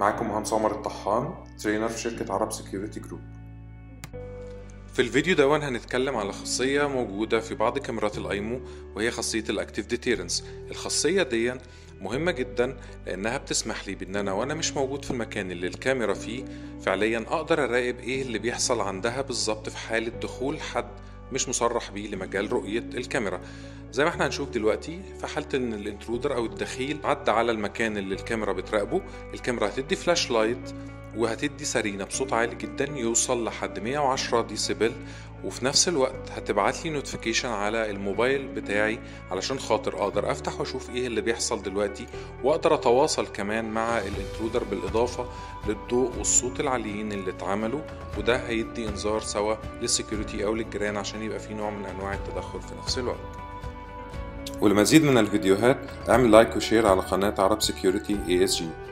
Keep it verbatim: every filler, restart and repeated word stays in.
معاكم مهندس عمر الطحان، ترينر في شركة عرب سيكيورتي جروب. في الفيديو ده هنتكلم على خاصية موجودة في بعض كاميرات الايمو، وهي خاصية الاكتيف ديتيرنس. الخاصية دي مهمة جدا لانها بتسمح لي بان انا وانا مش موجود في المكان اللي الكاميرا فيه فعليا اقدر اراقب ايه اللي بيحصل عندها بالظبط في حالة دخول حد مش مصرح بيه لمجال رؤية الكاميرا. زي ما احنا هنشوف دلوقتي، في حالة ان الانترودر او الدخيل عدى على المكان اللي الكاميرا بتراقبه، الكاميرا هتدي فلاش لايت وهتدي سرينة بصوت عالي جدا يوصل لحد مية وعشرة ديسيبل، وفي نفس الوقت هتبعت لي نوتيفيكيشن على الموبايل بتاعي علشان خاطر اقدر افتح واشوف ايه اللي بيحصل دلوقتي، واقدر اتواصل كمان مع الانترودر بالاضافة للضوء والصوت العاليين اللي اتعملوا، وده هيدي انذار سواء للسكيورتي او للجيران عشان يبقى في نوع من انواع التدخل في نفس الوقت. ولمزيد من الفيديوهات اعمل لايك وشير على قناة عرب سيكيورتي اي اس جي.